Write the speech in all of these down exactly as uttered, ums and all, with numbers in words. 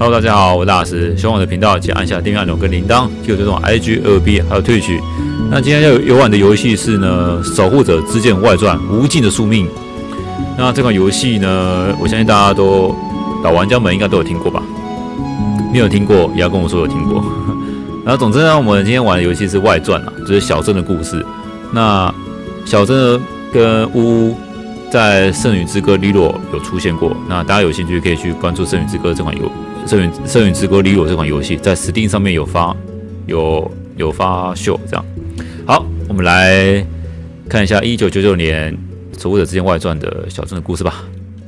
Hello， 大家好，我是大师。喜欢我的频道，请按下订阅按钮跟铃铛，记得追踪 I G、L B 还有 Twitch。那今天要游玩的游戏是呢，《守护者之剑外传：无尽的宿命》。那这款游戏呢，我相信大家都老玩家们应该都有听过吧？没有听过也要跟我说有听过。然后总之呢，我们今天玩的游戏是外传啊，就是小珍的故事。那小珍呢跟乌乌在《圣女之歌》里洛有出现过，那大家有兴趣可以去关注《圣女之歌》这款游《圣女圣女之歌》里洛这款游戏，在 Steam 上面有发有有发秀这样。好，我们来看一下一九九九年《守护者之剑外传》的小珍的故事吧。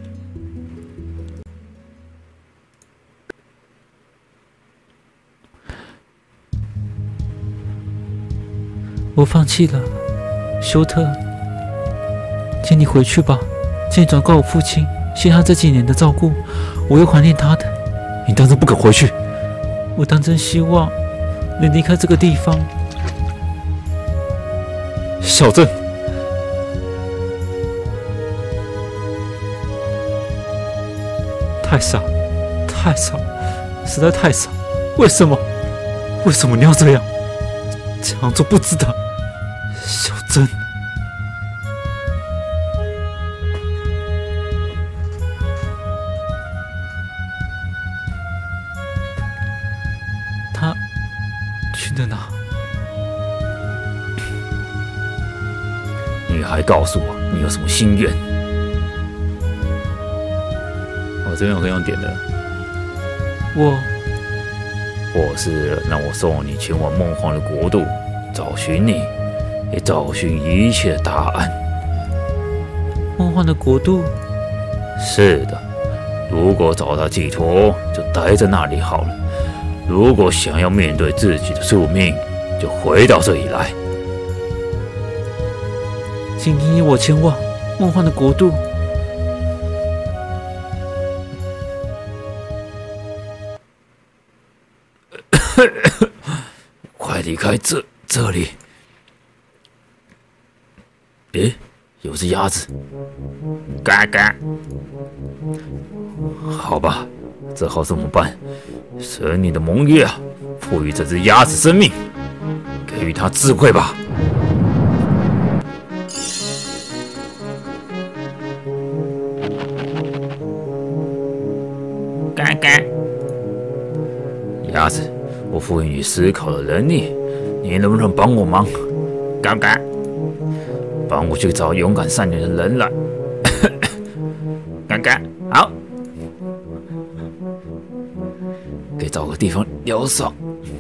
我放弃了，休特，请你回去吧。请你转告我父亲，谢他这几年的照顾，我会怀念他的。 你当真不肯回去？ 我当真希望能离开这个地方。 小镇， 太少，太少，实在太少。为什么？为什么你要这样？这样做不值得。小珍，他去了哪？ 你还告诉我你有什么心愿？我这边我可以用点的。 我， 我是让我送你前往梦幻的国度，找寻你。也找寻一切的答案。 梦幻的国度？ 是的，如果找到寄托，就待在那里好了；如果想要面对自己的宿命，就回到这里来。 请引领我前往梦幻的国度。 快离开这这里！诶，有只鸭子，嘎嘎。好吧，只好这么办。神灵的盟约啊，赋予这只鸭子生命，给予它智慧吧。嘎嘎。鸭子，我赋予你思考的能力，你能不能帮我忙？嘎嘎。帮我去找勇敢善良的人来。刚刚好，可以找个地方疗伤。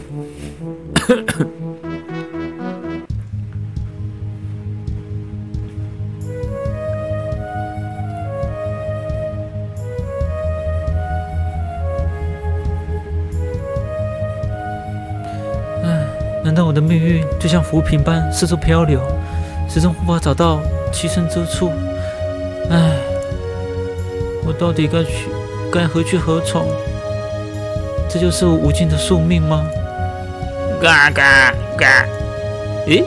唉，难道我的命运就像浮萍般四处漂流？始终无法找到栖身之处，唉，我到底该去，该何去何从？这就是我无尽的宿命吗？ 嘎嘎嘎！ 咦？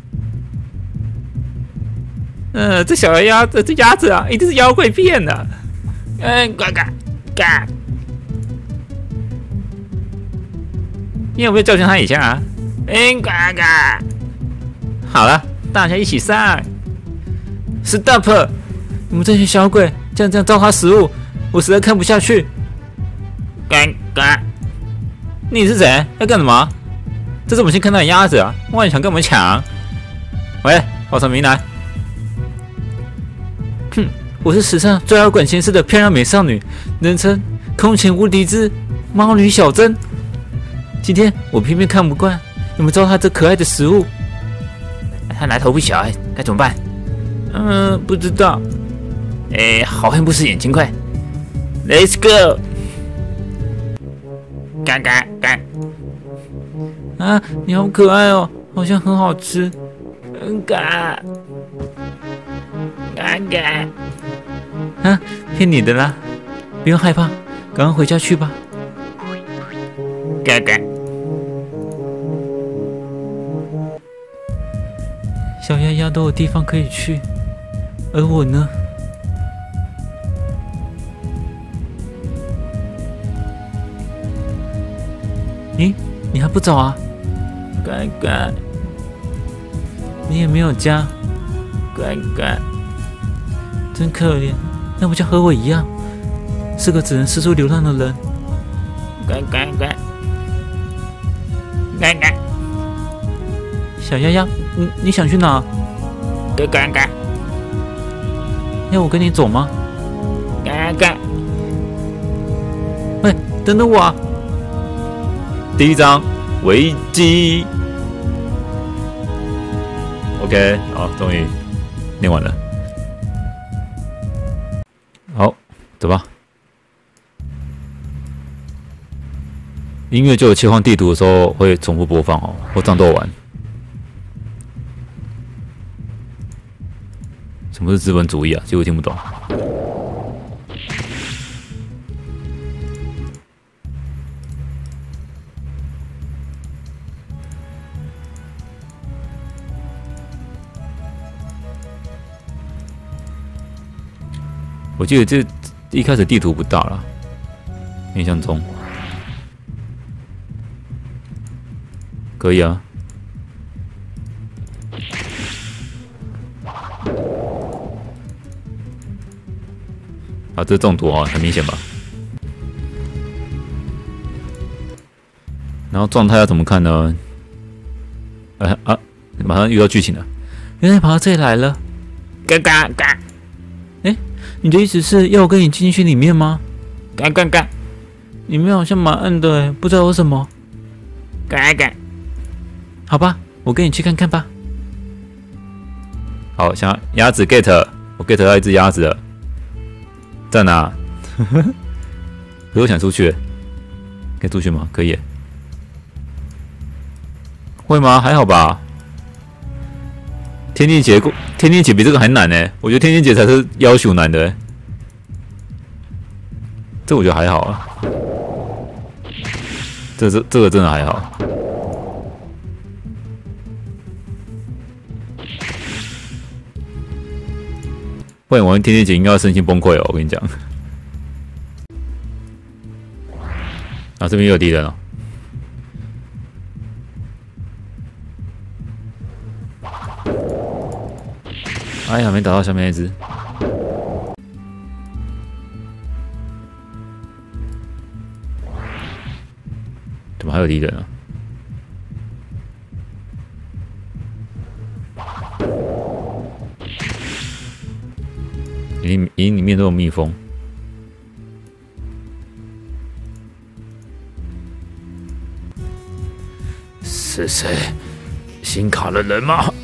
呃，这小鸭子，这鸭子啊，一定是妖怪变的。 嗯，嘎嘎嘎！ 你有没有教训他一下啊？ 嗯，嘎嘎！ 好了。大家一起上 ！Stop！ 你们这些小鬼，这样这样糟蹋食物，我实在看不下去。 干干， 你是谁？要干什么？这是我们先看到的鸭子啊！万一想跟我们抢？喂，报上名来！哼，我是史上最摇滚前世的漂亮美少女，人称空前无敌之猫女小珍。今天我偏偏看不惯你们糟蹋这可爱的食物。 他来头不小，该怎么办？ 嗯，不知道。 哎，好汉不吃眼睛亏。Let's go！ 干干干！ 啊，你好可爱哦，好像很好吃。 嗯，干干干！ 啊，骗你的啦！不用害怕，赶快回家去吧。 干干！ 小鸭鸭都有地方可以去，而我呢？ 咦，你还不走啊？ 乖乖， 你也没有家， 乖乖， 真可怜。那不就和我一样，是个只能四处流浪的人。 乖乖乖，乖乖， 小丫丫，你你想去哪？ 乖乖乖， 要我跟你走吗？ 乖乖， 喂，等等我啊！ 第一章危机。OK， 好，终于念完了。好，走吧。音乐就有切换地图的时候会重复播放哦，或战斗完。什么是资本主义啊？其实我听不懂。我记得这一开始地图不大了，印象中可以啊。啊，这中毒啊，很明显吧？然后状态要怎么看呢？啊啊！马上遇到剧情了， 原来跑到这里来了。 乖乖乖， 哎，你的意思是要我跟你进去里面吗？ 乖乖乖， 里面好像蛮暗的哎，不知道为什么。 乖乖， 好吧，我跟你去看看吧。 好，想鸭子 get， 我 get 到一只鸭子了，在哪？可是我想出去，可以出去吗？可以，会吗？还好吧。天地劫，天地劫比这个还难呢。我觉得天地劫才是要求难的。这我觉得还好啊。这这这个真的还好。不然玩天地劫应该要身心崩溃哦，我跟你讲。啊，这边也有敌人哦。哎呀，没打到下面那只。怎么还有敌人啊？营营里面都有蜜蜂。 是谁？新卡的人吗？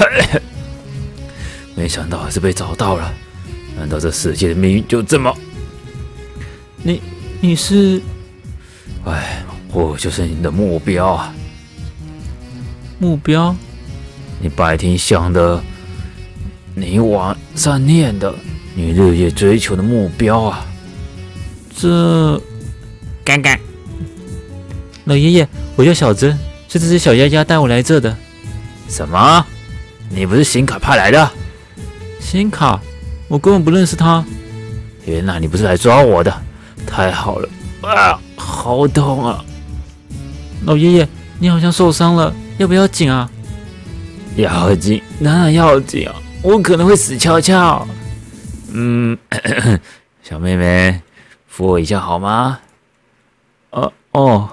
没想到还是被找到了。难道这世界的命运就这么…… 你你是？ 哎，我就是你的目标啊！ 目标？ 你白天想的，你晚上念的，你日夜追求的目标啊！ 这…… 干干， 老爷爷，我叫小珍，是这只小鸭鸭带我来这的。 什么？你不是新卡派来的？ 新卡？我根本不认识他。 原来你不是来抓我的，太好了！啊，好痛啊！ 老爷爷，你好像受伤了，要不要紧啊？ 要紧，当然要紧啊！我可能会死翘翘。嗯，咳咳小妹妹，扶我一下好吗？ 呃，哦。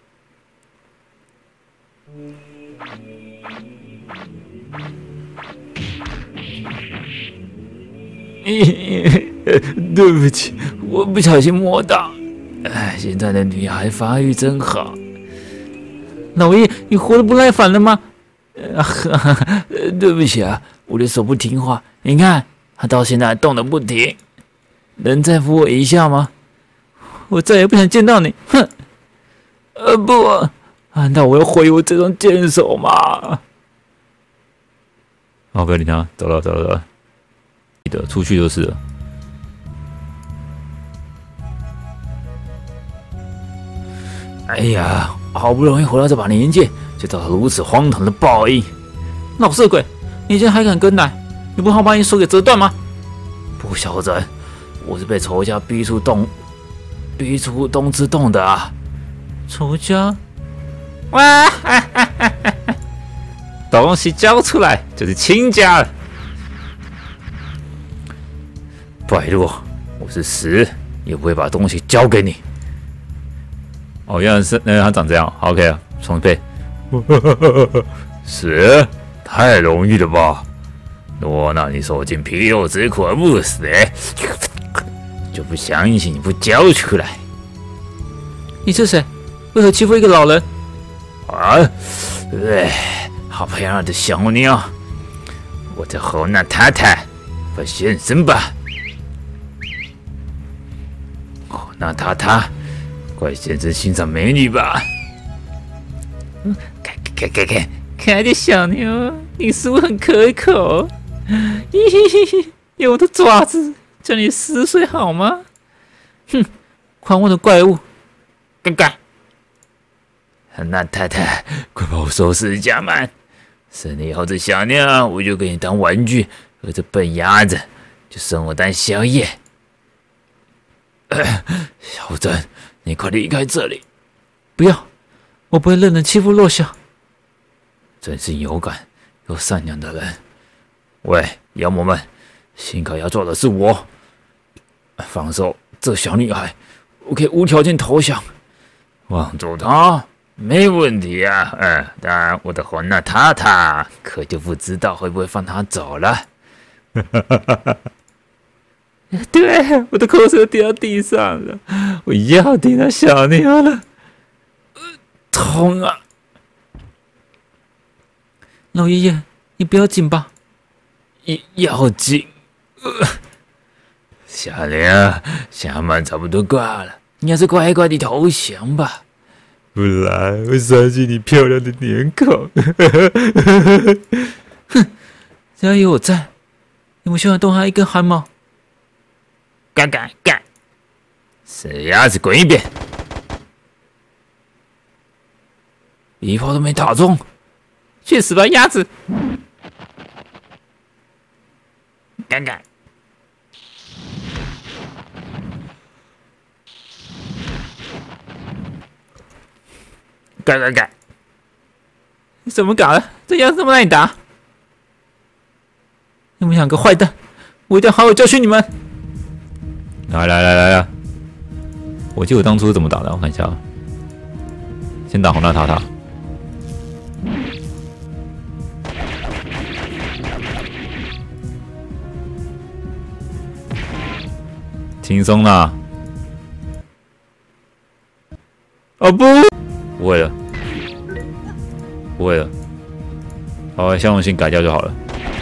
对不起，我不小心摸到。哎，现在的女孩发育真好。 老爷爷，你活得不耐烦了吗？ 呃，对不起啊，我的手不听话。你看，它到现在还动得不停。能再扶我一下吗？ 我再也不想见到你。哼！ 呃，不，难道我要毁我这双剑手吗？ 好，哥，你看，走了，走了，走了。记得出去就是了。 哎呀，好不容易活到这把年纪，就遭到如此荒唐的报应！ 老色鬼，你竟然还敢跟来？你不好把你手给折断吗？ 不晓得，我是被仇家逼出洞，逼出东之洞的啊！ 仇家？ 哇！哈哈哈哈东西交出来就是亲家了。 拜托，我是死也不会把东西交给你。 哦，原来是原来他长这样。好 ，OK 啊，重配。 死太容易了吧？我让你受尽皮肉之苦而不死，就不相信你不交出来。 你是谁？为何欺负一个老人？ 啊！哎，好漂亮的小妞，我的猴娜太太，快现身吧！猴娜太太，快现身欣赏美女吧！ 嗯，看看看看，可爱的小妞，你食物很可口。嘿嘿嘿，用我的爪子叫你撕碎好吗？哼，狂妄的怪物！ 干干！那太太，快把我收拾家门！生了以后这小妞，我就给你当玩具，而这笨鸭子就生我当宵夜。小珍，你快离开这里！ 不要，我不会任人欺负弱小。 真是有感又善良的人。喂，妖魔们，幸可要做的是我，放手这小女孩，我可以无条件投降。放走她，没问题啊。嗯，当然，我的红娜塔塔可就不知道会不会放她走了。 对，我的口水滴到地上了，我要滴到小妞了， 痛啊！ 老爷爷，你不要紧吧？ 要紧。呃、小妞，小满差不多挂了，你还是乖乖地投降吧， 不然会伤及你漂亮的脸孔。 哼，只要有我在，你们希望动他一根汗毛？ 干干干！死鸭子滚一边！一炮都没打中， 去死吧，鸭子！ 干干！干干干！ 你怎么搞的？这鸭子这么让你打？你们两个坏蛋！我一定要好好教训你们！ 来来来来来，我记得我当初是怎么打的，我看一下啊。先打红娜塔塔。轻松啦！ 哦不， 不会了，不会了。好，相容性改掉就好了。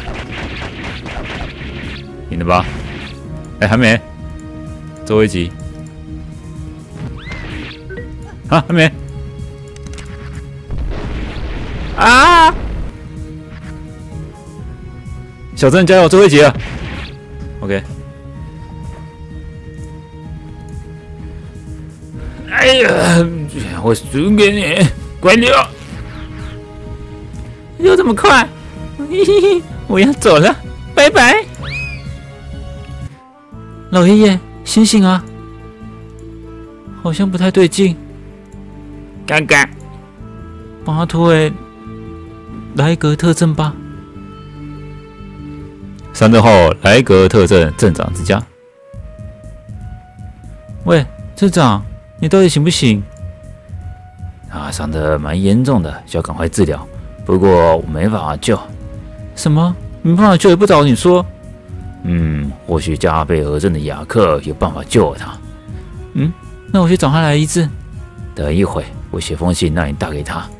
赢了吧？哎，还没，最后一集。啊，还没。 啊！ 小郑加油，最后一集了。OK。 哎呀，我输给你，快溜！ 又这么快？嘿嘿嘿，我要走了，拜拜。老爷爷，醒醒啊！好像不太对劲。 干干， 帮他推莱格特镇吧。 三日后，莱格特镇镇长之家。 喂，镇长，你到底行不行？ 啊，伤得蛮严重的，需要赶快治疗。不过我没办法救。 什么？没办法救也不找你说？ 嗯，或许加贝尔镇的雅克有办法救他。 嗯，那我去找他来医治。 等一会，我写封信让你打给他。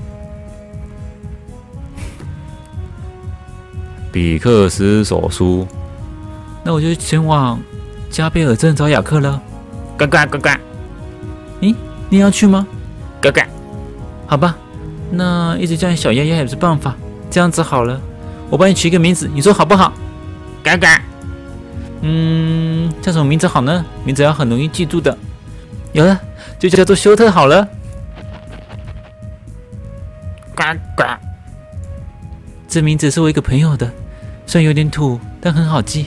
比克斯手书。 那我就前往加贝尔镇找雅克了。 嘎嘎嘎嘎。 咦，你要去吗？ 嘎嘎。 好吧，那一直叫你小丫丫也不是办法。这样子好了，我帮你取一个名字，你说好不好？ 嘎嘎。 嗯，叫什么名字好呢？名字要很容易记住的。有了，就叫做休特好了。 嘎嘎。 这名字是我一个朋友的，虽然有点土，但很好记。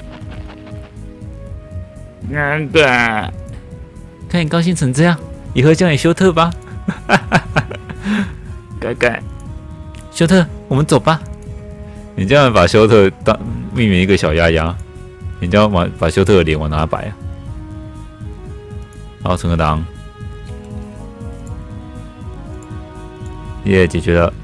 嘎嘎。 看你高兴成这样，以后叫你休特吧。 该该。 休特，我们走吧。 你这样把休特当命名一个小丫丫，你这样把把休特的脸往哪摆啊？好，存个档。耶、yeah, 解决了。